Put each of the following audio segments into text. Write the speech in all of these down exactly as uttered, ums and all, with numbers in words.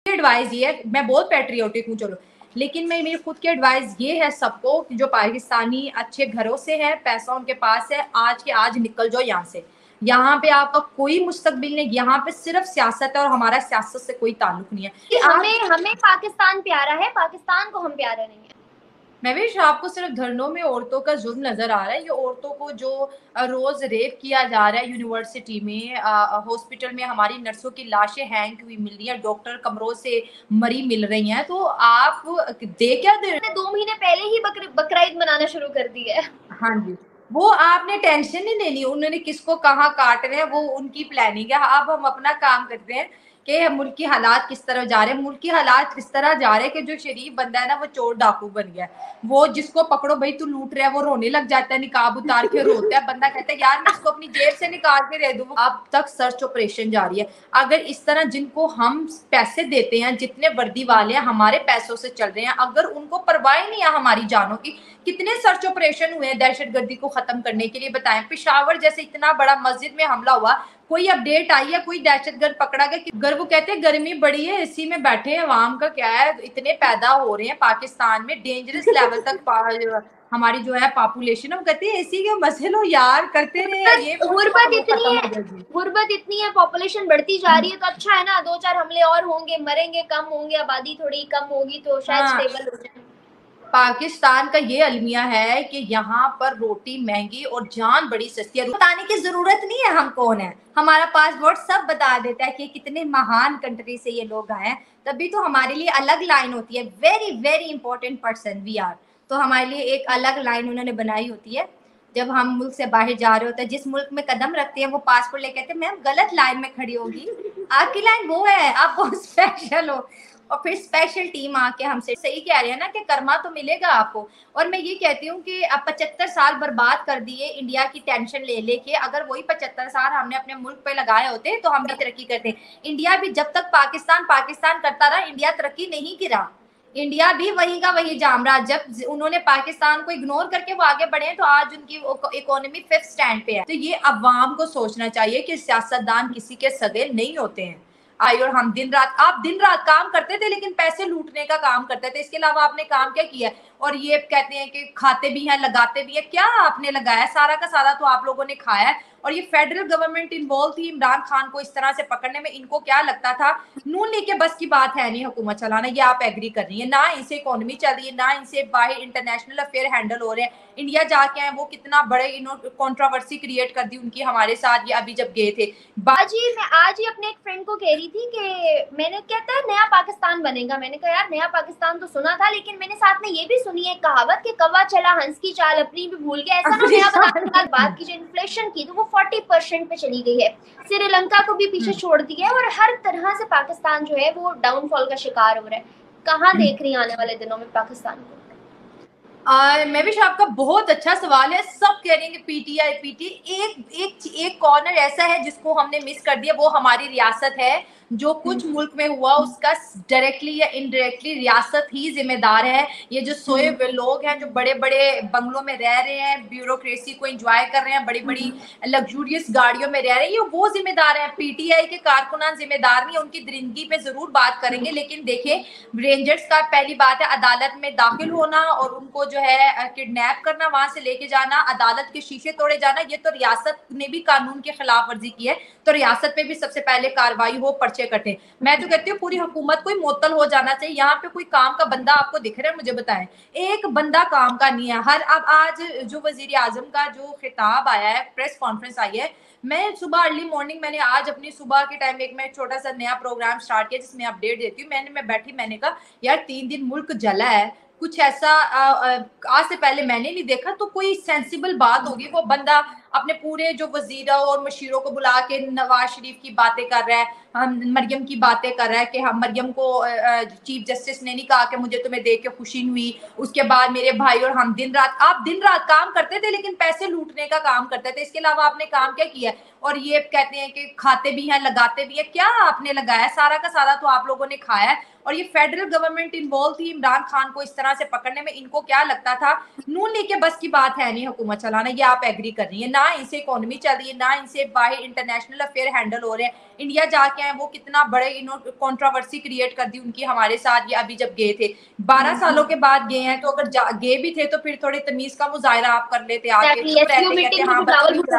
Advice ये है, मैं बहुत पैट्रियोटिक हूँ चलो, लेकिन मैं मेरी खुद की एडवाइस ये है सबको कि जो पाकिस्तानी अच्छे घरों से है, पैसा उनके पास है, आज के आज निकल जाओ यहाँ से। यहाँ पे आपका कोई मुस्तकबिल नहीं, यहाँ पे सिर्फ सियासत है और हमारा सियासत से कोई ताल्लुक नहीं है कि हमें हमें पाकिस्तान प्यारा है, पाकिस्तान को हम प्यारा नहीं है। मैं भी आपको सिर्फ धरनों में औरतों का जुल्म नजर आ रहा है, ये औरतों को जो रोज रेप किया जा रहा है यूनिवर्सिटी में, हॉस्पिटल में हमारी नर्सों की लाशें हैंग हुई मिल रही है, डॉक्टर कमरों से मरी मिल रही हैं, तो आप दे क्या दे? दो महीने पहले ही बकर, बकरा ईद मनाना शुरू कर दी है। हाँ जी, वो आपने टेंशन नहीं लेनी, उन्होंने किसको कहाँ काटना है वो उनकी प्लानिंग है। अब हम अपना काम करते हैं कि मुल्क की हालात किस तरह जा रहे हैं, मुल्क की हालात किस तरह जा रहे हैं कि जो शरीफ बंदा है ना वो चोर डाकू बन गया है। वो जिसको पकड़ो भाई तू लूट रहा है वो रोने लग जाता है, निकाब उतार के रोता है, बंदा कहता है यार मैं इसको अपनी जेब से निकाल के दे दूं। अब तक सर्च ऑपरेशन जारी है। अगर इस तरह जिनको हम पैसे देते हैं, जितने वर्दी वाले हैं हमारे पैसों से चल रहे हैं, अगर उनको परवाह नहीं है हमारी जानों की, कितने सर्च ऑपरेशन हुए हैं दहशतगर्दी को खत्म करने के लिए बताएं। पेशावर जैसे इतना बड़ा मस्जिद में हमला हुआ, कोई अपडेट आई है, कोई दहशतगर्द पकड़ा गया? अगर वो कहते हैं गर्मी बड़ी है इसी में बैठे हैं, आवाम का क्या है, इतने पैदा हो रहे हैं पाकिस्तान में डेंजरस लेवल तक हमारी जो है पॉपुलेशन, हम कहते हैं इसी के मसले हो यार, करते रहे ये गुर्बत इतनी है, गुर्बत इतनी है, पॉपुलेशन बढ़ती जा रही है, तो अच्छा है ना, दो चार हमले और होंगे, मरेंगे कम होंगे, आबादी थोड़ी कम होगी तो शायद हाँ। स्टेबल हो जाए। पाकिस्तान का ये अलमिया है कि यहाँ पर रोटी महंगी और जान बड़ी सस्ती है। बताने की जरूरत नहीं है हम कौन है, हमारा पासपोर्ट सब बता देता है कि कितने महान कंट्री से ये लोग आए हैं। तभी तो हमारे लिए अलग लाइन होती है, very very important person we are. तो हमारे लिए एक अलग लाइन उन्होंने बनाई होती है। जब हम मुल्क से बाहर जा रहे होते हैं, जिस मुल्क में कदम रखते हैं वो पासपोर्ट लेके कहते हैं मैम गलत लाइन में खड़ी होगी, आपकी लाइन वो है, आप बहुत स्पेशल हो। और फिर स्पेशल टीम आके हमसे सही कह रहे हैं ना कि कर्मा तो मिलेगा आपको। और मैं ये कहती हूँ कि अब पचहत्तर साल बर्बाद कर दिए इंडिया की टेंशन ले लेके, अगर वही पचहत्तर साल हमने अपने मुल्क पे लगाए होते तो हम भी तरक्की करते। इंडिया भी जब तक पाकिस्तान पाकिस्तान करता रहा, इंडिया तरक्की नहीं करा, इंडिया भी वही का वही जाम रहा। जब उन्होंने पाकिस्तान को इग्नोर करके वो आगे बढ़े तो आज उनकी इकोनॉमी फिफ्थ स्टैंड पे है। तो ये अवाम को सोचना चाहिए कि सियासतदान किसी के सगे नहीं होते हैं। आई और हम दिन रात, आप दिन रात काम करते थे लेकिन पैसे लूटने का काम करते थे, इसके अलावा आपने काम क्या किया? और ये कहते हैं कि खाते भी हैं लगाते भी हैं, क्या आपने लगाया? सारा का सारा तो आप लोगों ने खाया है। और ये फेडरल गवर्नमेंट इन्वॉल्व थी इमरान खान को इस तरह से पकड़ने में, इनको क्या लगता था नून लीग के बस की बात है नहीं हुकूमत चलाना, ये आप एग्री कर रही है ना? इनसे इकोनॉमी चल रही है ना, इनसे बाहर इंटरनेशनल अफेयर हैंडल हो रहे हैं। इंडिया जाके आए वो कितना बड़े इन्होंने कंट्रोवर्सी क्रिएट कर दी उनकी हमारे साथ, ये अभी जब गए थे। आज ही मैं आज ही अपने एक फ्रेंड को कह रही थी कि मैंने कहता है नया पाकिस्तान बनेगा, मैंने कहा यार नया पाकिस्तान तो सुना था, लेकिन मैंने साथ में ये भी सुनी है कहावत कि कौवा चला हंस की चाल अपनी भी भूल गया। ऐसा ना नया बनाने के बाद बात की जो इन्फ्लेशन की तो वो फोर्टी परसेंट पे चली गई है, श्रीलंका को भी पीछे छोड़ दिया है, और हर तरह से पाकिस्तान जो है वो डाउनफॉल का शिकार हो रहा है। कहाँ देख रही है आने वाले दिनों में पाकिस्तान को? आ, मैं भी आपका बहुत अच्छा सवाल है। सब कह रहे हैं कि पीटीआई पीटी, एक एक एक कॉर्नर ऐसा है जिसको हमने मिस कर दिया, वो हमारी रियासत है। जो कुछ मुल्क में हुआ उसका डायरेक्टली या इनडायरेक्टली रियासत ही जिम्मेदार है। ये जो सोए हुए लोग हैं जो बड़े बड़े बंगलों में रह रहे हैं, ब्यूरोक्रेसी को एंजॉय कर रहे हैं, बड़ी बड़ी लग्जूरियस गाड़ियों में रह रहे हैं, ये वो जिम्मेदार है। पीटीआई के कारकुनान जिम्मेदार नहीं, उनकी दरिंदगी पे जरूर बात करेंगे, लेकिन देखिए रेंजर्स का पहली बात है अदालत में दाखिल होना और उनको जो है किडनैप करना, वहां से लेके जाना, अदालत के शीशे तोड़े जाना, ये तो रियासत ने भी कानून की खिलाफ वर्जी की है। तो रियासत पे भी सबसे पहले कार्रवाई हो, पर्चे कटे। मैं तो कहती हूँ पूरी हुकूमत को ही मुअत्तल हो जाना चाहिए। यहाँ पे कोई काम का बंदा आपको दिख रहा है? मुझे बताएं, एक बंदा काम का नहीं है। हर अब आज जो वजीर आजम का जो खिताब आया है, प्रेस कॉन्फ्रेंस आई है, मैं सुबह अर्ली मॉर्निंग मैंने आज अपनी सुबह के टाइम एक मैं छोटा सा नया प्रोग्राम स्टार्ट किया जिसमें अपडेट देती हूँ। मैंने मैं बैठी, मैंने कहा यार तीन दिन मुल्क जला है, कुछ ऐसा आज से पहले मैंने नहीं देखा, तो कोई सेंसिबल बात होगी। वो बंदा अपने पूरे जो वजीरों और मशीरों को बुला के नवाज शरीफ की बातें कर रहा है, हम मरियम की बातें कर रहा है कि हम मरियम को चीफ जस्टिस ने नहीं कहा कि मुझे तुम्हें देख के खुशी हुई। उसके बाद मेरे भाई और हम दिन रात, आप दिन रात काम करते थे लेकिन पैसे लूटने का काम करते थे, इसके अलावा आपने काम क्या किया? और ये कहते हैं कि खाते भी हैं लगाते भी हैं, क्या आपने लगाया? सारा का सारा तो आप लोगों ने खाया है। और ये फेडरल गवर्नमेंट इन्वॉल्व थी इमरान खान को इस तरह से पकड़ने में, इनको क्या लगता था नून लीग के बस की बात है नहीं हुकूमत चलाना, ये आप एग्री कर रही है ना? ना इनसे इकोनॉमी चल रही है, ना इनसे बाहर इंटरनेशनल अफेयर हैंडल हो रहे हैं। इंडिया जाके आए वो कितना बड़े इन्होंने कंट्रोवर्सी क्रिएट कर दी उनकी हमारे साथ, ये अभी जब गए थे बारह सालों के बाद गए हैं, तो अगर गए भी थे तो फिर थोड़े तमीज का मुजाहरा आप कर लेते, आके चुप रहते, कहते हाँ बस ठीक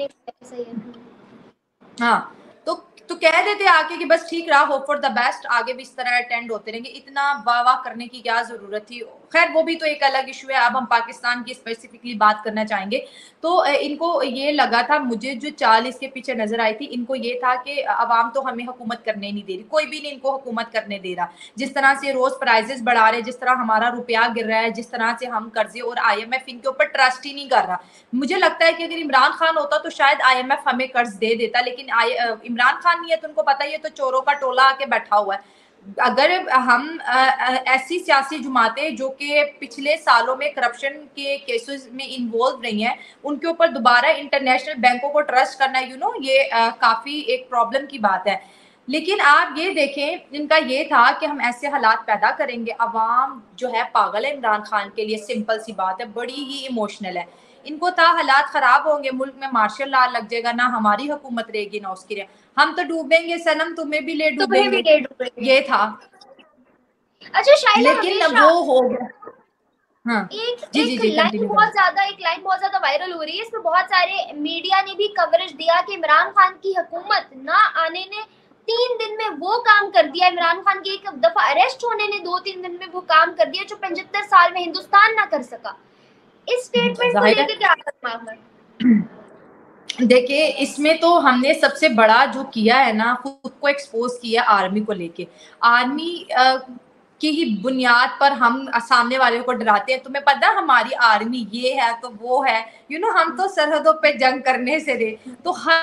रहा। हाँ तो तो कह देते आके कि बस ठीक रहा, होप फॉर द बेस्ट, आगे भी इस तरह अटेंड होते रहेंगे, इतना वाह वाह करने की क्या जरूरत थी। खैर वो भी तो एक अलग इशू है। अब हम पाकिस्तान की स्पेसिफिकली बात करना चाहेंगे। तो इनको ये लगा था, मुझे जो चाल इसके पीछे नजर आई थी, इनको ये था कि अवाम तो हमें हुकूमत करने नहीं दे रही, कोई भी नहीं इनको हुकूमत करने दे रहा। जिस तरह से रोज प्राइजेस बढ़ा रहे, जिस तरह हमारा रुपया गिर रहा है, जिस तरह से हम कर्जे, और आई एम एफ इनके ऊपर ट्रस्ट ही नहीं कर रहा। मुझे लगता है कि अगर इमरान खान होता तो शायद आई एम एफ हमें कर्ज दे देता, लेकिन इमरान खान नहीं है तो उनको पता ही है, तो चोरों का टोला आके बैठा हुआ है। अगर हम ऐसी सियासी जमातें जो कि पिछले सालों में करप्शन के केसेस में इन्वॉल्व रही हैं, उनके ऊपर दोबारा इंटरनेशनल बैंकों को ट्रस्ट करना, यू नो ये आ, काफी एक प्रॉब्लम की बात है। लेकिन आप ये देखें, इनका ये था कि हम ऐसे हालात पैदा करेंगे, अवाम जो है पागल है इमरान खान के लिए, सिंपल सी बात है, बड़ी ही इमोशनल है। इनको था हालात खराब होंगे, मुल्क में मार्शल लॉ लग जाएगा, ना हमारी हुकूमत रहेगी ना उसकी रहे, हम तो डूबेंगे सनम, तुम्हें भी ले डूबेंगे, ये था। अच्छा शाइला, लेकिन वो हो गया। हाँ एक जी, एक जी, जी, लाइन बहुत ज्यादा एक लाइन बहुत ज्यादा वायरल हो रही है, इसमें बहुत सारे मीडिया ने भी कवरेज दिया कि इमरान खान की हुकूमत ना आने ने तीन दिन में वो काम कर दिया, इमरान खान के एक दफा अरेस्ट होने ने दो तीन दिन में वो काम कर दिया जो पचहत्तर साल में हिंदुस्तान ना कर सका। इस स्टेटमेंट को लेकर क्या दिमाग में? देखिए इसमें तो हमने सबसे बड़ा जो किया है ना, खुद को एक्सपोज किया आर्मी को लेके। आर्मी की ही बुनियाद पर हम सामने वाले को डराते हैं, तुम्हें पता हमारी आर्मी ये है तो वो है, यू नो हम तो सरहदों पे जंग करने से दे, तो हर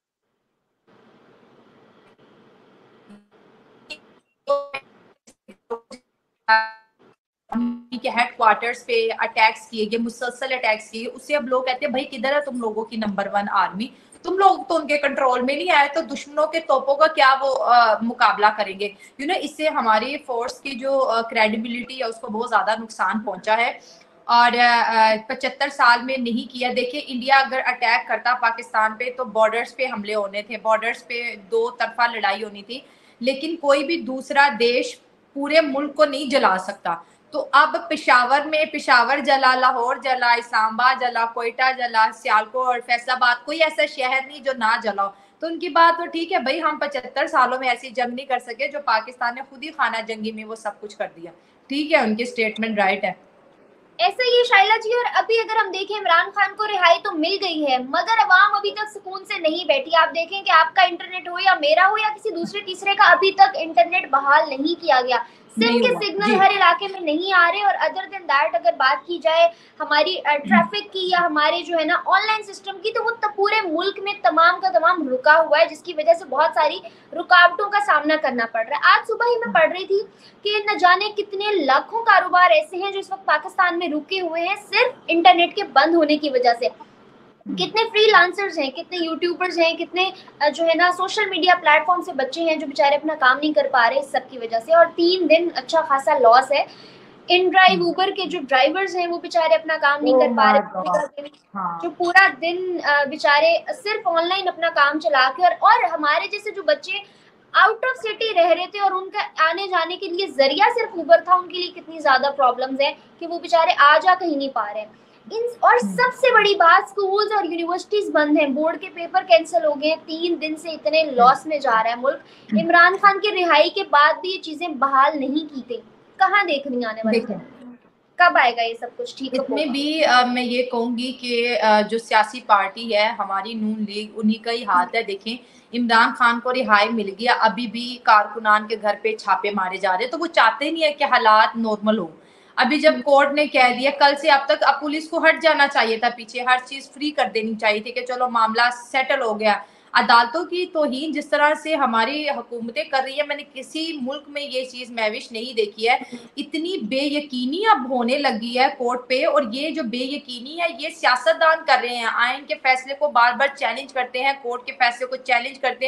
के हेडक्वार्टर्स पे अटैक्स किए गए, मुसलसल अटैक्स किए, उससे अब लोग कहते हैं भाई किधर है तुम लोगों की नंबर वन आर्मी, तुम लोग तो उनके कंट्रोल में नहीं आए, तो दुश्मनों के तोपों का क्या वो आ, मुकाबला करेंगे। यू नो इससे हमारी फोर्स की जो क्रेडिबिलिटी है उसको बहुत ज्यादा नुकसान पहुंचा है, और पचहत्तर साल में नहीं किया। देखिए इंडिया अगर अटैक करता पाकिस्तान पे तो बॉर्डर्स पे हमले होने थे, बॉर्डर्स पे दो तरफा लड़ाई होनी थी, लेकिन कोई भी दूसरा देश पूरे मुल्क को नहीं जला सकता। तो अब पेशावर में पेशावर जला, लाहौर जला, इस्लामाबाद जला, कोयटा जला, सियालकोट, फैसलाबाद, कोई ऐसा शहर नहीं जो ना जला हो। तो उनकी बात तो ठीक है भाई, हम पचहत्तर सालों में ऐसी जंग नहीं कर सके जो पाकिस्तान ने खुद ही खाना जंगी में वो सब कुछ कर दिया। ठीक है, उनकी स्टेटमेंट राइट है। ऐसा ही शाइला जी। और अभी अगर हम देखें इमरान खान को रिहाई तो मिल गई है, मगर अवाम अभी तक सुकून से नहीं बैठी। आप देखें कि आपका इंटरनेट हो या मेरा हो या किसी दूसरे तीसरे का, अभी तक इंटरनेट बहाल नहीं किया गया। सिम के सिग्नल हर इलाके में नहीं आ रहे। और अदर देन दैट अगर बात की जाए हमारी ट्रैफिक की या हमारे जो है ना ऑनलाइन सिस्टम की, तो वो पूरे मुल्क में तमाम का तमाम रुका हुआ है, जिसकी वजह से बहुत सारी रुकावटों का सामना करना पड़ रहा है। आज सुबह ही मैं पढ़ रही थी कि न जाने कितने लाखों कारोबार ऐसे हैं जो इस वक्त पाकिस्तान में रुके हुए हैं सिर्फ इंटरनेट के बंद होने की वजह से। कितने फ्रीलांसर्स हैं, कितने यूट्यूबर्स हैं, कितने जो है ना सोशल मीडिया प्लेटफॉर्म से बच्चे हैं जो बेचारे अपना काम नहीं कर पा रहे इस सब की वजह से। और तीन दिन अच्छा खासा लॉस है। इन ड्राइव ऊबर के जो ड्राइवर्स हैं वो बेचारे अपना काम नहीं कर पा रहे, जो पूरा दिन बेचारे सिर्फ ऑनलाइन अपना काम चला के, और, और हमारे जैसे जो बच्चे आउट ऑफ सिटी रह रहे थे और उनका आने जाने के लिए जरिया सिर्फ ऊबर था, उनके लिए कितनी ज्यादा प्रॉब्लम्स हैं कि वो बेचारे आ जा कहीं नहीं पा रहे हैं। इन और सबसे बड़ी बात, स्कूल्स और यूनिवर्सिटीज बंद हैं, बोर्ड के पेपर कैंसिल हो गए, तीन दिन से इतने लॉस में जा रहा है मुल्क। इमरान खान की रिहाई के बाद भी ये चीजें बहाल नहीं की थी, कहाँ देखनी आने वाली है, कब आएगा ये सब कुछ ठीक? इसमें भी आ, मैं ये कहूंगी कि आ, जो सियासी पार्टी है हमारी नून लीग, उन्हीं का ही हाथ है। देखें इमरान खान को रिहाई मिल गया, अभी भी कारकुनान के घर पे छापे मारे जा रहे हैं, तो वो चाहते नहीं है कि हालात नॉर्मल हो। अभी जब कोर्ट ने कह दिया कल से, अब तक अब पुलिस को हट जाना चाहिए था पीछे, हर चीज फ्री कर देनी चाहिए थी कि चलो मामला सेटल हो गया। अदालतों की तौहीन जिस तरह से हमारी हुकूमतें कर रही है, मैंने किसी मुल्क में ये चीज महविश नहीं देखी है। इतनी बेयकीनी अब होने लगी है कोर्ट पे, और ये जो बेयकीनी है ये सियासतदान कर रहे हैं, आयन के फैसले को बार बार चैलेंज करते हैं, कोर्ट के फैसले को चैलेंज करते हैं।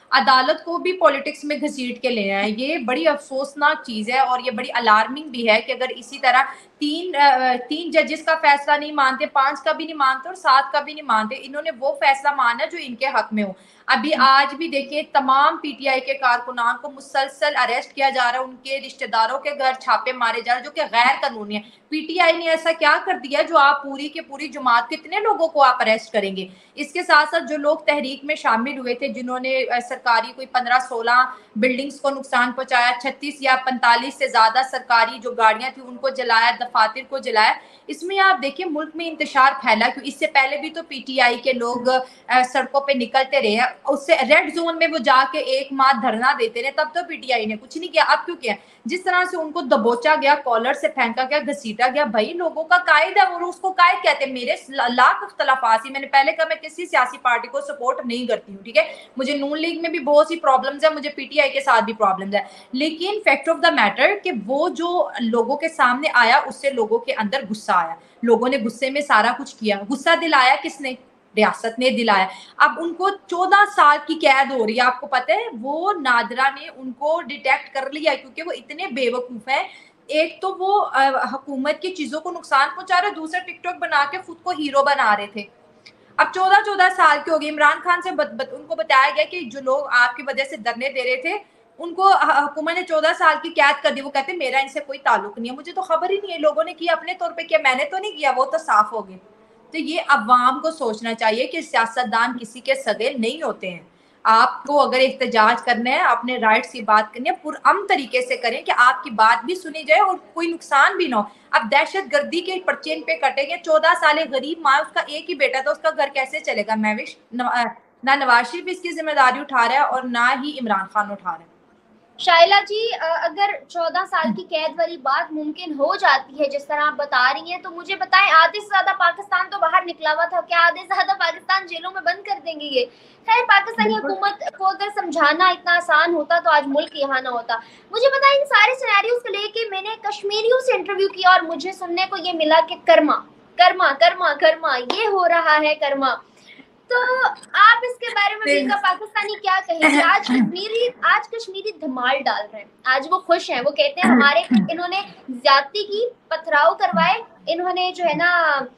अदालत को भी पॉलिटिक्स में घसीट के ले आए। ये बड़ी अफसोसनाक चीज है और ये बड़ी अलार्मिंग भी है कि अगर इसी तरह तीन तीन जजेस का फैसला नहीं मानते, पांच का भी नहीं मानते और सात का भी नहीं मानते, इन्होंने वो फैसला माना जो इनके हक में हो। अभी आज भी देखिए तमाम पीटीआई के कारकुनान को मुसलसल अरेस्ट किया जा रहा है, उनके रिश्तेदारों के घर छापे मारे जा रहे हैं जो कि गैर कानूनी है। पीटीआई ने ऐसा क्या कर दिया जो आप पूरी के पूरी जमात कितने लोगों को आप अरेस्ट करेंगे? इसके साथ साथ जो लोग तहरीक में शामिल हुए थे, जिन्होंने सरकारी कोई पंद्रह सोलह बिल्डिंग्स को नुकसान पहुंचाया, छत्तीस या पैंतालीस से ज्यादा सरकारी जो गाड़ियां थी उनको जलाया, दफातर को जलाया, इसमें आप देखिए मुल्क में इंतशार फैला। क्यों? इससे पहले भी तो पीटीआई के लोग सड़कों पे निकलते रहे, उससे रेड जोन में वो जाके एक माह धरना देते रहे, तब तो पीटीआई ने कुछ नहीं किया। अब क्यों किया? जिस तरह से उनको दबोचा गया, कॉलर से फेंका गया, घसीटा गया, भाई लोगों का कायद है, वो उसको कायद कहते हैं। मेरे लाख इख्तलाफात, मैंने पहले कहा मैं किसी सियासी पार्टी को सपोर्ट नहीं करती हूँ, ठीक है, मुझे नून लीग में भी बहुत सी प्रॉब्लम्स है, मुझे पीटीआई के साथ भी प्रॉब्लम्स है, लेकिन फैक्ट ऑफ द मैटर कि वो जो लोगों के सामने आया उससे लोगों के अंदर गुस्सा आया, लोगों ने गुस्से में सारा कुछ किया। गुस्सा दिलाया किसने? रियासत ने दिलाया। अब उनको चौदह साल की कैद हो रही है। आपको पता है वो नादरा ने उनको डिटेक्ट कर लिया क्योंकि वो इतने बेवकूफ हैं। एक तो वो हुकूमत की चीजों को नुकसान पहुंचा रहे, दूसरा टिकटॉक बना के खुद को हीरो बना रहे थे। अब चौदह चौदह साल के हो गए। इमरान खान से बत, बत, उनको बताया गया कि जो लोग आपकी वजह से धरने दे रहे थे उनको हुकूमत ने चौदह साल की कैद कर दी। वो कहते मेरा इनसे कोई ताल्लुक नहीं है, मुझे तो खबर ही नहीं है, लोगों ने किया अपने तौर पे किया, मैंने तो नहीं किया, वो तो साफ हो गए। तो ये अवाम को सोचना चाहिए कि सियासतदान किसी के सगे नहीं होते हैं। आपको अगर एहतजाज करना है, अपने राइट्स की बात करनी है, पुरअमन तरीके से करें कि आपकी बात भी सुनी जाए और कोई नुकसान भी ना हो। अब दहशत गर्दी के पर्चे पे कटेंगे। चौदह साल गरीब माँ, उसका एक ही बेटा था, उसका घर कैसे चलेगा? महविश ना नवाज शरीफ इसकी जिम्मेदारी उठा रहा है और ना ही इमरान खान उठा रहा है। शाइला जी, अगर चौदह साल की कैद वाली बात मुमकिन हो जाती है जिस तरह आप बता रही हैं, तो मुझे बताएं आधे से ज्यादा पाकिस्तान तो बाहर निकला हुआ था, क्या आधे से ज्यादा पाकिस्तान जेलों में बंद कर देंगे ये? खैर, पाकिस्तानी हुकूमत को अगर समझाना इतना आसान होता तो आज मुल्क यहाँ ना होता। मुझे बताएं इन सारे सिनेरियोज को लेके मैंने कश्मीरियों से इंटरव्यू किया और मुझे सुनने को ये मिला कि कर्मा कर्मा कर्मा कर्मा ये हो रहा है कर्मा। तो आप इसके बारे में भी का पाकिस्तानी क्या कहेंगे? आज कश्मीरी आज कश्मीरी धमाल डाल रहे हैं, आज वो खुश हैं, वो कहते हैं हमारे इन्होंने ज्यादती की, पथराव करवाए, इन्होंने जो है ना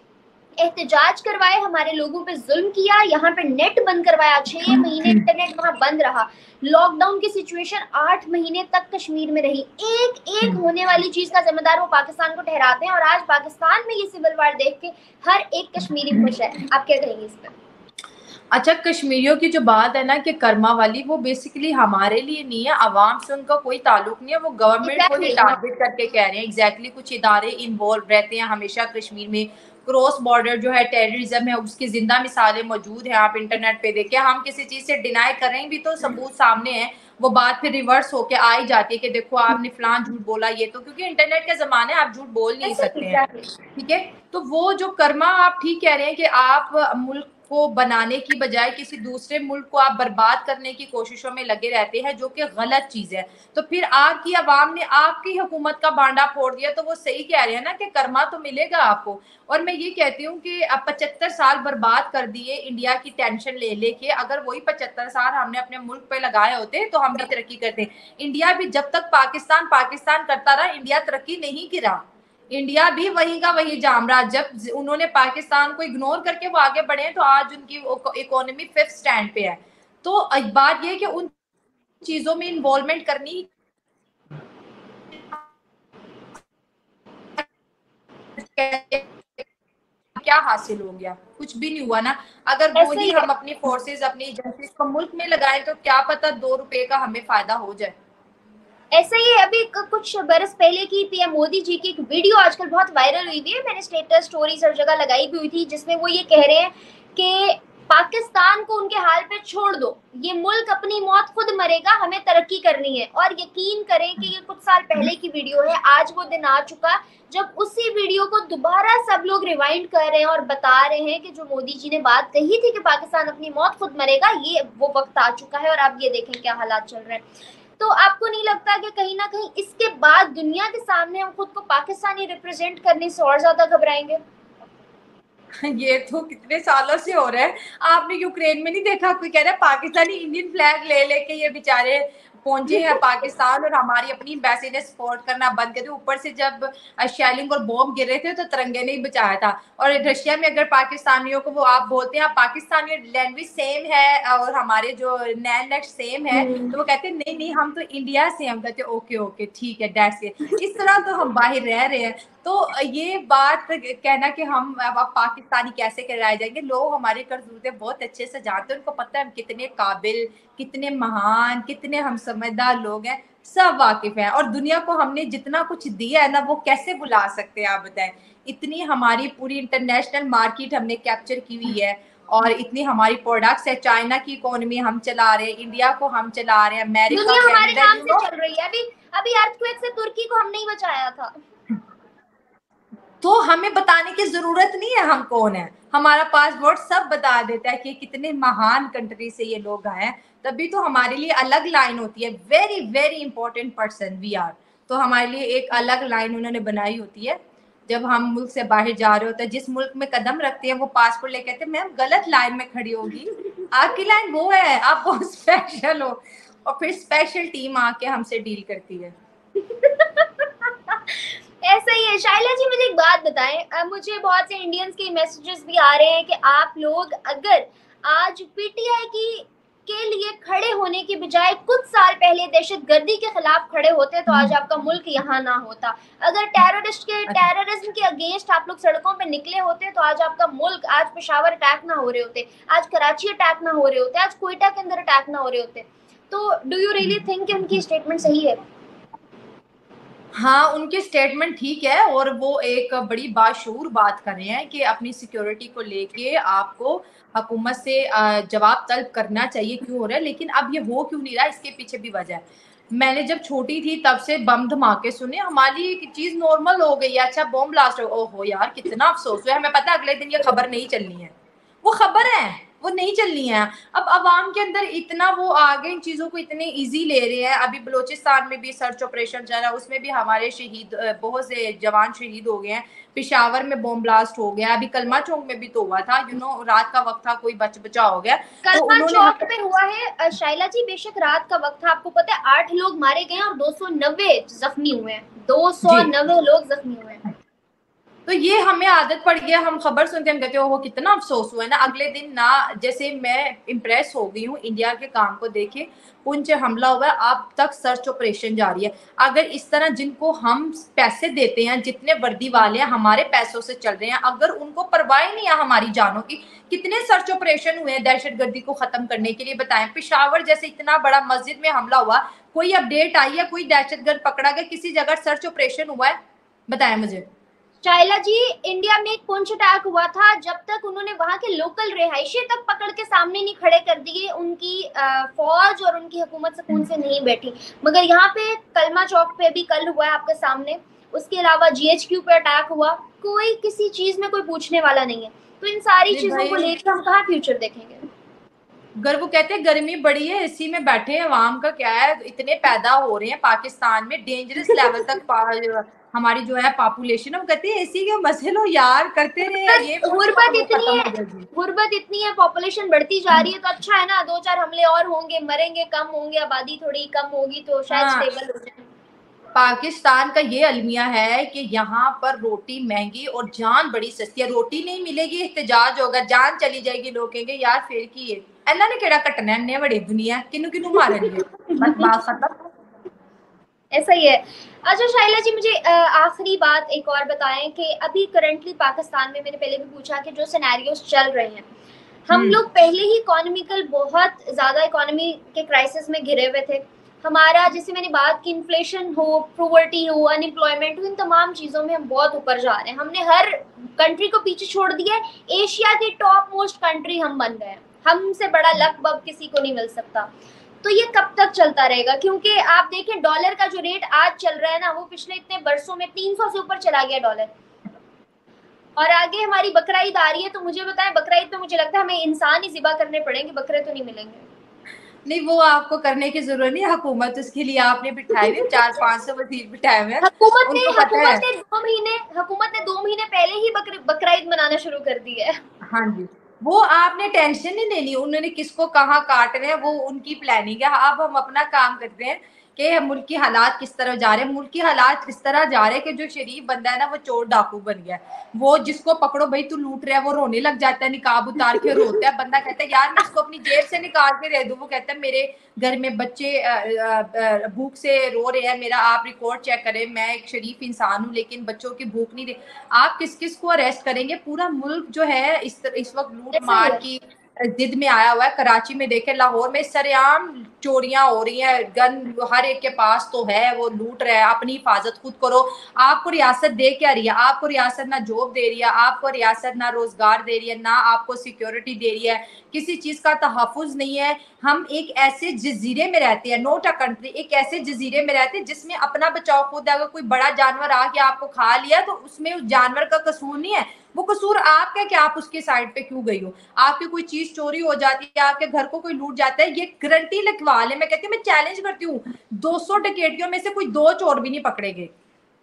एहतजाज करवाए, हमारे लोगों पे जुल्म किया, यहाँ पे नेट बंद करवाया, छह महीने इंटरनेट वहां बंद रहा, लॉकडाउन की सिचुएशन आठ महीने तक कश्मीर में रही, एक एक होने वाली चीज का जिम्मेदार वो पाकिस्तान को ठहराते हैं। और आज पाकिस्तान में ये सिविल वार देख के हर एक कश्मीरी खुश है। आप क्या कहेंगे इस पर? अच्छा, कश्मीरियों की जो बात है ना कि कर्मा वाली, वो बेसिकली हमारे लिए नहीं है, आवाम से उनका कोई ताल्लुक नहीं है, वो गवर्नमेंट को ही टारगेट करके कह रहे हैं। एग्जैक्टली exactly, कुछ इदारे इन्वॉल्व रहते हैं हमेशा कश्मीर में। क्रॉस बॉर्डर जो है टेररिज्म है, उसकी जिंदा मिसालें मौजूद हैं, आप इंटरनेट पे देखें। हम किसी चीज से डिनाई कर रहे हैं भी तो सबूत सामने है, वो बात फिर रिवर्स होके आ ही जाती है कि देखो आपने फलान झूठ बोला, ये तो क्योंकि इंटरनेट के जमाने आप झूठ बोल नहीं सकते हैं, ठीक है। तो वो जो कर्मा, आप ठीक कह रहे हैं कि आप मुल्क को बनाने की बजाय किसी दूसरे मुल्क को आप बर्बाद करने की कोशिशों में लगे रहते हैं, जो कि गलत चीज है। तो फिर आपकी आवाम ने आपकी हुकूमत का बांडा फोड़ दिया, तो वो सही कह रहे हैं ना कि कर्मा तो मिलेगा आपको। और मैं ये कहती हूँ कि अब पचहत्तर साल बर्बाद कर दिए इंडिया की टेंशन ले लेके, अगर वही पचहत्तर साल हमने अपने मुल्क पे लगाए होते तो हम भी तरक्की करते। इंडिया भी जब तक पाकिस्तान पाकिस्तान करता रहा, इंडिया तरक्की नहीं करा। इंडिया भी वही का वही जाम रहा। जब उन्होंने पाकिस्तान को इग्नोर करके वो आगे बढ़े हैं, तो आज उनकी इकोनॉमी फिफ्थ स्टैंड पे है। तो बात ये कि उन चीजों में इन्वॉल्वमेंट करनी, क्या हासिल हो गया? कुछ भी नहीं हुआ ना। अगर वो ही हम अपनी फोर्सेस, अपनी एजेंसीज को मुल्क में लगाएं तो क्या पता दो रुपए का हमें फायदा हो जाए। ऐसा ही अभी कुछ बरस पहले की पीएम मोदी जी की एक वीडियो आजकल बहुत वायरल हुई हुई है, मैंने स्टेटस स्टोरीज हर जगह लगाई भी हुई थी, जिसमें वो ये कह रहे हैं कि पाकिस्तान को उनके हाल पे छोड़ दो, ये मुल्क अपनी मौत खुद मरेगा, हमें तरक्की करनी है। और यकीन करें कि ये कुछ साल पहले की वीडियो है, आज वो दिन आ चुका जब उसी वीडियो को दोबारा सब लोग रिवाइंड कर रहे हैं और बता रहे हैं कि जो मोदी जी ने बात कही थी कि पाकिस्तान अपनी मौत खुद मरेगा, ये वो वक्त आ चुका है। और आप ये देखें क्या हालात चल रहे हैं। तो आपको नहीं लगता कि कहीं ना कहीं इसके बाद दुनिया के सामने हम खुद को पाकिस्तानी रिप्रेजेंट करने से और ज्यादा घबराएंगे? ये तो कितने सालों से हो रहा है। आपने यूक्रेन में नहीं देखा, कोई कह रहा है पाकिस्तानी इंडियन फ्लैग ले लेके ये बेचारे पहुंचे हैं पाकिस्तान, और हमारी अपनी एम्बेसी ने सपोर्ट करना बंद कर दिया। ऊपर से जब शेलिंग और बॉम्ब गिर रहे थे तो तिरंगे ने ही बचाया था। और रशिया में अगर पाकिस्तानियों को वो आप बोलते हैं आप पाकिस्तानी लैंग्वेज सेम है और हमारे जो नैन नेट सेम है, तो वो कहते हैं नहीं नहीं हम तो इंडिया से, हम कहते ओके ओके ठीक है डैट्स इट। इस तरह तो हम बाहर रह रहे हैं। तो ये बात कहना कि हम अब पाकिस्तानी कैसे कहलाए जाएंगे, लोग हमारी करतूतें बहुत अच्छे से जानते हैं, उनको पता है हम कितने काबिल, कितने महान, कितने हम समझदार लोग हैं, सब वाकिफ हैं। और दुनिया को हमने जितना कुछ दिया है ना वो कैसे बुला सकते हैं आप बताएं। इतनी हमारी पूरी इंटरनेशनल मार्केट हमने कैप्चर की हुई है, और इतनी हमारी प्रोडक्ट्स है। चाइना की इकोनॉमी हम चला रहे हैं, इंडिया को हम चला रहे हैं, अमेरिका, दुनिया हमारे कनाडा, नाम से चल रही है। अभी अभी अर्थक्वेक से तुर्की को हमने ही बचाया था। तो हमें बताने की जरूरत नहीं है हम कौन है, हमारा पासपोर्ट सब बता देता है कि कितने महान कंट्री से ये लोग आए हैं। तभी तो हमारे लिए अलग लाइन होती है, very very important person we are. तो हमारे लिए एक अलग लाइन उन्होंने बनाई होती है। जब हम मुल्क से बाहर जा रहे होते हैं, जिस मुल्क में कदम रखते हैं वो पासपोर्ट लेके कहते हैं मैम गलत लाइन में खड़ी होगी, आपकी लाइन वो है, आप बहुत स्पेशल हो। और फिर स्पेशल टीम आके हमसे डील करती है। ऐसा ही है। शाइला जी मुझे एक बात बताएं, मुझे बहुत से इंडियंस के मैसेजेस भी आ रहे हैं कि आप लोग अगर आज पीटीआई की के लिए खड़े होने की बजाय कुछ साल पहले दहशतगर्दी के खिलाफ खड़े होते तो आज आपका मुल्क यहाँ ना होता। अगर टेररिस्ट के टेररिज्म के अगेंस्ट आप लोग सड़कों पे निकले होते तो आज आपका मुल्क, आज पेशावर अटैक ना हो रहे होते, आज कराची अटैक ना हो रहे होते, आज कोयटा के अंदर अटैक ना हो रहे होते। तो डू यू रियली थिंक कि उनकी स्टेटमेंट सही है? हाँ, उनकी स्टेटमेंट ठीक है, और वो एक बड़ी बाशऊर बात कर रहे हैं कि अपनी सिक्योरिटी को लेके आपको हुकूमत से जवाब तलब करना चाहिए क्यों हो रहा है। लेकिन अब ये हो क्यों नहीं रहा, इसके पीछे भी वजह है। मैंने जब छोटी थी तब से बम धमाके सुने, हमारी एक चीज नॉर्मल हो गई है। अच्छा बॉम्ब ब्लास्ट हो, ओहो यार कितना अफसोस है, हमें पता है अगले दिन ये खबर नहीं चलनी है, वो खबर है वो नहीं चलनी है। अब अवाम के अंदर इतना वो आ गए, इन चीजों को इतने इजी ले रहे हैं। अभी बलोचिस्तान में भी सर्च ऑपरेशन चल रहा है, उसमें भी हमारे शहीद, बहुत से जवान शहीद हो गए हैं। पेशावर में बॉम्ब ब्लास्ट हो गया, अभी कलमा चौक में भी तो हुआ था, यू नो रात का वक्त था, कोई बच बचा हो गया। तो कलमा उन्होंने चौक पे हुआ है शाइला जी, बेशक रात का वक्त था, आपको पता है आठ लोग मारे गए और दो सौ नब्बे जख्मी हुए हैं, दो सौ नब्बे लोग जख्मी हुए हैं। तो ये हमें आदत पड़ गया, हम खबर सुनते हम कहते हो वो कितना अफसोस हुआ है ना। अगले दिन ना, जैसे मैं इम्प्रेस हो गई हूँ इंडिया के काम को देखे, पुंछ हमला हुआ है, अब तक सर्च ऑपरेशन जारी है। अगर इस तरह जिनको हम पैसे देते हैं, जितने वर्दी वाले हैं हमारे पैसों से चल रहे हैं, अगर उनको परवाह नहीं है हमारी जानों की, कितने सर्च ऑपरेशन हुए हैं दहशतगर्दी को खत्म करने के लिए बताएं। पेशावर जैसे इतना बड़ा मस्जिद में हमला हुआ, कोई अपडेट आई है, कोई दहशतगर्द पकड़ा गया, किसी जगह सर्च ऑपरेशन हुआ है, बताएं मुझे। शाइला जी इंडिया में एक पुंछ अटैक हुआ था, जब तक उन्होंने वहां के लोकल रिहायशी तक पकड़ के सामने नहीं खड़े कर दिए, उनकी फौज और उनकी हुकूमत सुकून से नहीं बैठी। मगर यहाँ पे कलमा चौक पे भी कल हुआ है आपके सामने, उसके अलावा जीएचक्यू पे अटैक हुआ, कोई किसी चीज में कोई पूछने वाला नहीं है। तो इन सारी चीजों को लेकर हम कहाँ फ्यूचर देखेंगे? अगर वो कहते हैं गर्मी बड़ी है, एसी में बैठे हैं, आवाम का क्या है, इतने पैदा हो रहे हैं पाकिस्तान में, डेंजरस लेवल तक हमारी जो है पॉपुलेशन, हम कहते हैं एसी के मजे लो यार, करते रहे ये गुर्बत इतनी है, गुर्बत इतनी है, पॉपुलेशन बढ़ती जा रही है, तो अच्छा है ना, दो चार हमले और होंगे, मरेंगे कम होंगे, आबादी थोड़ी कम होगी तो शायद हाँ। स्टेबल हो जाए। पाकिस्तान का ये अलमिया है कि यहाँ पर रोटी महंगी और जान बड़ी सस्ती है। रोटी नहीं मिलेगी एहतजाज होगा, जान चली जाएगी, लोग कहेंगे यार फिर की है एना ने केड़ा कटना है, बड़ी दुनिया किन्नू किन्नू मारेंगे, बस बात खत्म। ऐसा ही है। अच्छा शाइला जी मुझे आखिरी बात एक और बताएं कि अभी करंटली पाकिस्तान में, मैंने पहले भी पूछा कि जो सिनेरियोस चल रहे हैं, हम लोग पहले ही इकोनॉमिकल बहुत ज्यादा इकोनॉमी के क्राइसिस में घिरे हुए थे। हमारा, जैसे मैंने बात की, इन्फ्लेशन हो, पॉवर्टी हो, अनएम्प्लॉयमेंट हो, इन तमाम चीजों में हम बहुत ऊपर जा रहे हैं। हमने हर कंट्री को पीछे छोड़ दिया है, एशिया की टॉप मोस्ट कंट्री हम बन गए हैं, हमसे बड़ा लकब किसी को नहीं मिल सकता। तो ये कब तक चलता रहेगा? क्योंकि आप देखें डॉलर का जो रेट आज चल रहा है ना, वो पिछले इतने बरसों में तीन सौ से ऊपर चला गया डॉलर, और आगे हमारी बकरा ईद आ रही है। तो मुझे बताएं, बकरा ईद पे मुझे लगता है हमें इंसान ही ज़िबा करने पड़ेंगे, बकरे तो नहीं मिलेंगे। नहीं, वो आपको करने की जरूरत नहीं, हुकूमत उसके लिए आपने बिठाए हुए चार पांच सौ वजीर बिठाए हुए हैं, हुकूमत ने उनको पता है। हुकूमत ने दो महीने हुकूमत ने दो महीने पहले ही बकर, बकरा ईद मनाना शुरू कर दी है। हाँ जी, वो आपने टेंशन नहीं लेनी, उन्होंने किसको कहाँ काटना है वो उनकी प्लानिंग है। अब हम अपना काम करते हैं कि मुल्क की हालात किस तरह जा रहे हैं। मुल्क की हालात किस तरह जा रहे हैं कि जो शरीफ बंदा है ना वो चोर डाकू बन गया है। वो जिसको पकड़ो भाई तू लूट रहा है, वो रोने लग जाता है, निकाब उतार के रोता है। बंदा कहता है यार मैं इसको अपनी जेब से निकाल के दे दूं, वो कहता है मेरे घर में बच्चे भूख से रो रहे हैं, मेरा आप रिकॉर्ड चेक करें, मैं एक शरीफ इंसान हूँ लेकिन बच्चों की भूख नहीं दे। आप किस किस को अरेस्ट करेंगे? पूरा मुल्क जो है इस इस वक्त लूट ऐसा ही मार है। की जिद में आया हुआ है। कराची में देखे, लाहौर में सरेआम चोरियां हो रही हैं, गन हर एक के पास तो है, वो लूट रहा है। अपनी हिफाजत खुद करो। आपको रियासत दे क्या रही है? आपको रियासत ना जॉब दे रही है, आपको रियासत ना रोजगार दे रही है, ना आपको सिक्योरिटी दे रही है, किसी चीज का तहफुज नहीं है। हम एक ऐसे जजीरे में रहते हैं, नोट अ कंट्री, एक ऐसे जजीरे में रहते हैं जिसमें अपना बचाव खुद है। अगर कोई बड़ा जानवर आके आपको खा लिया तो उसमें उस जानवर का कसूर नहीं है, वो कसूर आपका है कि आप उसके साइड पे क्यों गई हो। आपकी कोई चीज चोरी हो जाती है, आपके घर को कोई लूट जाता है, ये गारंटी लिखवा ले। मैं कहती हूँ, मैं चैलेंज करती हूँ, दो सौ डकैतियों में से कोई दो चोर भी नहीं पकड़े गए।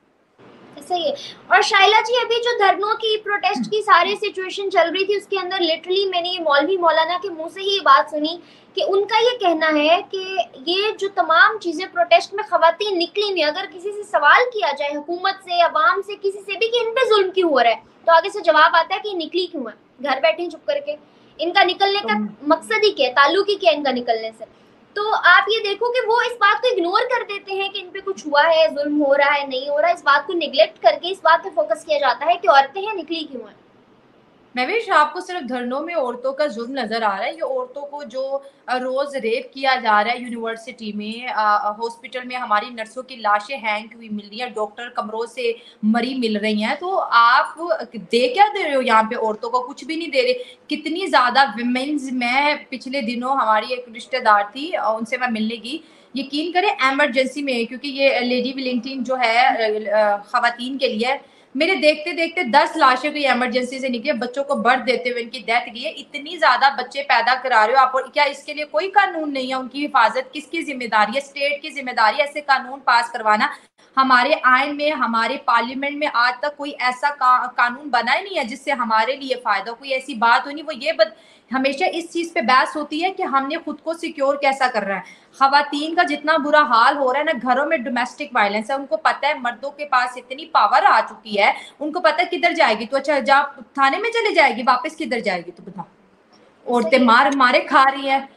सही है। और शाइला जी, अभी जो धरनों की प्रोटेस्ट की सारी सिचुएशन चल रही थी उसके अंदर लिटरली मैंने ये मौलवी मौलाना के मुंह से ही ये बात सुनी कि उनका ये कहना है कि ये जो तमाम चीजें प्रोटेस्ट में खवातीन निकली हुई, अगर किसी से सवाल किया जाए हुकूमत से, अवाम से, किसी से भी कि इन पे जुल्म क्यों हो रहा है, तो आगे से जवाब आता है कि निकली क्यों है, घर बैठे चुप करके। इनका निकलने का मकसद ही क्या है, ताल्लुक ही क्या है इनका निकलने से। तो आप ये देखो कि वो इस बात को इग्नोर कर देते हैं कि इन पे कुछ हुआ है, जुल्म हो रहा है, नहीं हो रहा है, इस बात को निगलेक्ट करके इस बात पे फोकस किया जाता है कि औरतें हैं, निकली क्यों है। महवेश, आपको सिर्फ धरनों में औरतों का जुल्म नजर आ रहा है? ये औरतों को जो रोज रेप किया जा रहा है यूनिवर्सिटी में, हॉस्पिटल में हमारी नर्सों की लाशें हैंग हुई मिल रही है, डॉक्टर कमरों से मरी मिल रही हैं, तो आप दे क्या दे रहे हो यहाँ पे? औरतों को कुछ भी नहीं दे रहे। कितनी ज्यादा विमेन्स, मैं पिछले दिनों हमारी एक रिश्तेदार थी, उनसे मैं मिलने की, यकीन करें एमरजेंसी में, क्योंकि ये लेडी विलिंगटन जो है खवातीन के लिए, मेरे देखते देखते दस लाशें कोई इमरजेंसी से निकली, बच्चों को बर्थ देते हुए इनकी डेथ गई है। इतनी ज्यादा बच्चे पैदा करा रहे हो आप, और क्या इसके लिए कोई कानून नहीं है? उनकी हिफाजत किसकी जिम्मेदारी है? स्टेट की जिम्मेदारी है ऐसे कानून पास करवाना। हमारे आइन में, हमारे पार्लियामेंट में आज तक कोई ऐसा का, कानून बना ही नहीं है जिससे हमारे लिए फायदा, कोई ऐसी बात हो नहीं। वो ये बद, हमेशा इस चीज पे बहस होती है कि हमने खुद को सिक्योर कैसा कर रहा है। खवातीन का जितना बुरा हाल हो रहा है ना, घरों में डोमेस्टिक वायलेंस है, उनको पता है मर्दों के पास इतनी पावर आ चुकी है, उनको पता है किधर जाएगी तो अच्छा जा थाने में चले जाएगी, वापस किधर जाएगी तो बता। औरतें मार मारे खा रही है,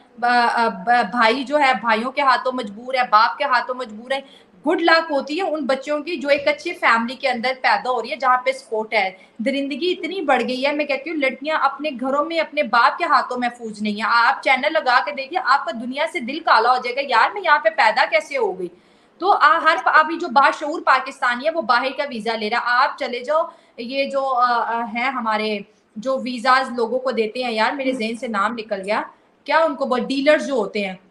भाई जो है भाइयों के हाथों मजबूर है, बाप के हाथों मजबूर है। गुड लक होती है उन बच्चों की जो एक अच्छी फैमिली के अंदर पैदा हो रही है जहाँ पे सपोर्ट है। दरिंदगी इतनी बढ़ गई है, मैं कहती हूँ लड़कियां अपने घरों में अपने बाप के हाथों महफूज नहीं है। आप चैनल लगा के देखिए, आपका दुनिया से दिल काला हो जाएगा, यार मैं यहाँ पे पैदा कैसे हो गई। तो आ, हर अभी जो बाशऊर पाकिस्तानी है वो बाहर का वीजा ले रहा। आप चले जाओ, ये जो आ, है हमारे जो वीजाज लोगों को देते हैं, यार मेरे जेहन से नाम निकल गया, क्या उनको बहुत, डीलर्स जो होते हैं,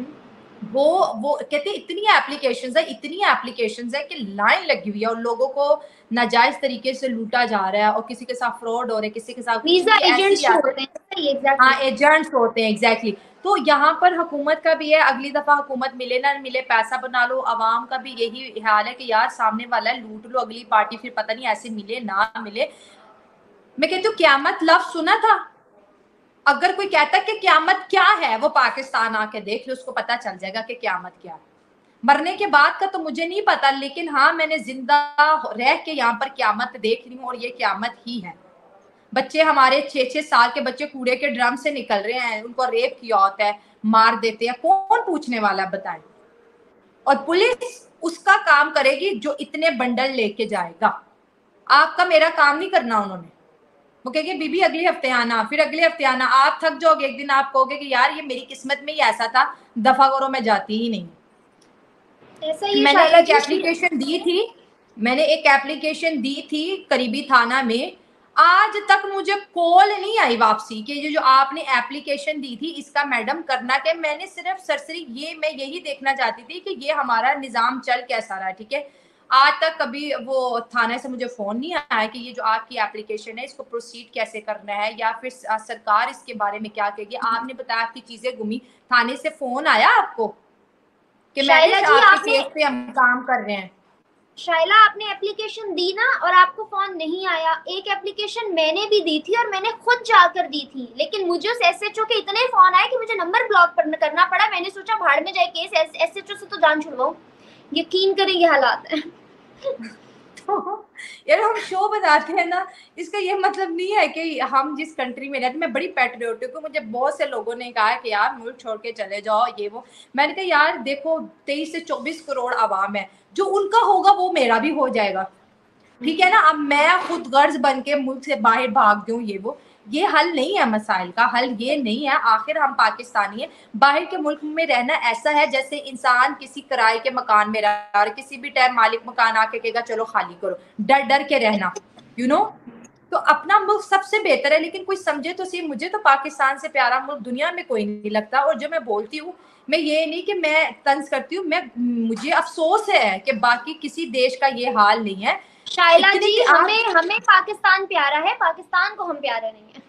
वो वो कहते हैं इतनी एप्लीकेशंस है, इतनी एप्लीकेशंस है कि लाइन लगी हुई है और लोगों को नाजायज तरीके से लूटा जा रहा है और किसी के साथ फ्रॉड हो रहा है, किसी के साथ वीजा एजेंट्स होते हैं। हाँ, एजेंट्स होते हैं, एग्जैक्टली exactly. तो यहाँ पर हुकूमत का भी है, अगली दफा हुकूमत मिले ना मिले पैसा बना लो। अवाम का भी यही हाल है कि यार सामने वाला है, लूट लो, अगली पार्टी फिर पता नहीं ऐसे मिले ना मिले। मैं कहती हूँ क्यामत लफ्ज सुना था? अगर कोई कहता है कि क्यामत क्या है, वो पाकिस्तान आके देख लो, उसको पता चल जाएगा कि क्यामत क्या है। मरने के बाद का तो मुझे नहीं पता, लेकिन हाँ मैंने जिंदा रह के यहाँ पर क्यामत देख रही हूँ और ये क्यामत ही है। बच्चे हमारे छह छह साल के बच्चे कूड़े के ड्रम से निकल रहे हैं, उनको रेप किया होता है, मार देते हैं, कौन पूछने वाला बताएं? और पुलिस उसका काम करेगी जो इतने बंडल लेके जाएगा। आपका मेरा काम नहीं करना उन्होंने। वो कहेंगे बीबी अगले हफ्ते आना, फिर अगले हफ्ते आना, आप थक जाओगे, एक दिन आप कहोगे कि यार ये मेरी किस्मत में ही ऐसा था, दफा करो, मैं जाती ही नहीं। ऐसा ही मैंने एक एप्लीकेशन दी थी मैंने एक एप्लीकेशन दी थी करीबी थाना में, आज तक मुझे कॉल नहीं आई वापसी कि ये जो आपने एप्लीकेशन दी थी इसका मैडम करना क्या। मैंने सिर्फ सरसरी ये मैं यही देखना चाहती थी कि ये हमारा निजाम चल कैसा रहा है, ठीक है। आज तक कभी वो थाने से मुझे फोन नहीं आया कि ये जो आपकी एप्लीकेशन है इसको प्रोसीड कैसे करना है या फिर सरकार इसके बारे में क्या कहेगी। आपने बताया आपकी चीजें गुमी, थाने से फोन आया आपको कि शाइला मैविश जी आपके आपने केस पे हम काम कर रहे हैं? शाइला आपने एप्लीकेशन दी ना और आपको फोन नहीं आया। एक एप्लीकेशन मैंने भी दी थी और मैंने खुद जाकर दी थी, लेकिन मुझे उस एसएचओ के इतने फोन आए कि मुझे नंबर ब्लॉक करना पड़ा। मैंने सोचा भाड़ में जाए केस, एसएचओ से तो जान छुड़वाऊं। यकीन करें ये हालात है। तो यार हम शो बनाते हैं ना, इसका ये मतलब नहीं है कि हम जिस कंट्री में रहते, मैं बड़ी पैट्रियोटिक हूँ। मुझे बहुत से लोगों ने कहा कि यार मुल्क छोड़ के चले जाओ ये वो। मैंने कहा यार देखो तेईस से चौबीस करोड़ आवाम है, जो उनका होगा वो मेरा भी हो जाएगा, ठीक है ना। अब मैं खुद गर्ज बन के मुल्क से बाहर भाग दूं ये वो, ये हल नहीं है मसाइल का, हल ये नहीं है। आखिर हम पाकिस्तानी हैं, बाहर के मुल्क में रहना ऐसा है जैसे इंसान किसी किराए के मकान में रह रहा, किसी भी टाइम मालिक मकान आके कहेगा चलो खाली करो, डर डर के रहना, यू नो। तो अपना मुल्क सबसे बेहतर है, लेकिन कोई समझे तो सही, मुझे तो पाकिस्तान से प्यारा मुल्क दुनिया में कोई नहीं लगता। और जो मैं बोलती हूँ, मैं ये नहीं कि मैं तंज करती हूँ, मैं मुझे अफसोस है कि बाकी किसी देश का ये हाल नहीं है। शाइला इतने जी कि हमें आप हमें पाकिस्तान प्यारा है, पाकिस्तान को हम प्यारे नहीं है।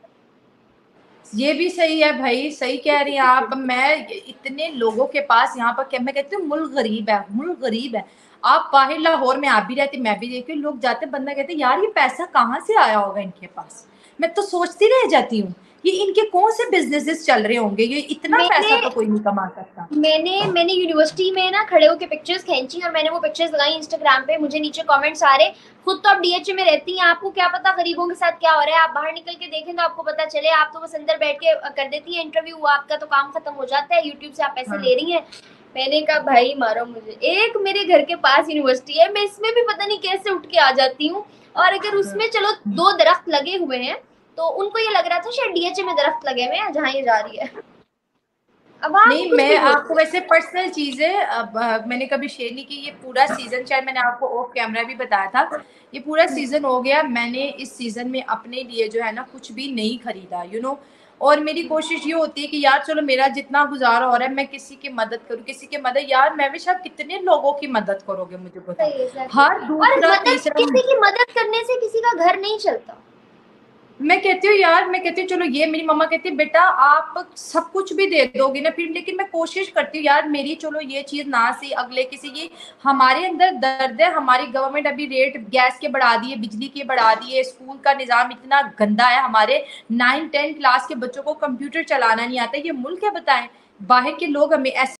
ये भी सही है भाई, सही कह रही हैं आप। मैं इतने लोगों के पास यहाँ पर, मैं कहती हूँ मुल्क गरीब है, मुल्क गरीब है। आप बाहर लाहौर में आप भी रहती, मैं भी देखती हूँ, लोग जाते बंदा कहते यार ये पैसा कहाँ से आया होगा इनके पास। मैं तो सोचती रह जाती हूँ ये इनके कौन से बिजनेसेस चल रहे होंगे, ये इतना पैसा मैंने तो कोई नहीं कमा सकता। मैंने मैंने यूनिवर्सिटी में ना खड़े होकर पिक्चर्स खींची और मैंने वो पिक्चर्स लगाई इंस्टाग्राम पे। मुझे नीचे कमेंट्स आ रहे, खुद तो आप डीएचए में रहती हैं, आपको क्या पता गरीबों के साथ क्या हो रहा है। आप बाहर निकल के देखें तो आपको पता चले। आप तो बस अंदर बैठ के कर देती है इंटरव्यू, आपका तो काम खत्म हो जाता है, यूट्यूब से आप पैसे हाँ। ले रही हैं। मैंने कहा भाई मारो मुझे। एक मेरे घर के पास यूनिवर्सिटी है, मैं इसमें भी पता नहीं कैसे उठ के आ जाती हूँ। और अगर उसमें चलो दो दरख्त लगे हुए हैं तो उनको ये लग रहा था शायद डीएचए में दरख्त लगे हुए हैं जहाँ ये जा रही है। अब आप नहीं, कुछ भी मैं बोल आपको वैसे पर्सनल चीजें अब अ, मैंने कभी शेयर नहीं की। ये पूरा सीजन शायद मैंने आपको ऑफ कैमरा भी बताया था, ये पूरा सीजन हो गया, मैंने इस सीजन में अपने लिए जो है ना कुछ भी नहीं खरीदा, यू नो। और मेरी कोशिश ये होती है कि यार चलो मेरा जितना गुजारा हो रहा है मैं किसी की मदद करूँ, किसी की मदद। यार मैं भी शायद कितने लोगों की मदद करोगे मुझे बताओ, सही exactly. हर और दूसरा मदद, तीसरा। किसी की मदद करने से किसी का घर नहीं चलता। मैं कहती हूँ यार, मैं कहती हूँ चलो ये मेरी मम्मा कहती है बेटा आप सब कुछ भी दे दोगे ना फिर, लेकिन मैं कोशिश करती हूँ यार मेरी चलो ये चीज ना सी अगले किसी की। हमारे अंदर दर्द है, हमारी गवर्नमेंट अभी रेट गैस के बढ़ा दिए, बिजली के बढ़ा दिए, स्कूल का निजाम इतना गंदा है, हमारे नाइन टेन क्लास के बच्चों को कंप्यूटर चलाना नहीं आता। ये मुल्क है बताएं, बाहर के लोग हमें ऐसे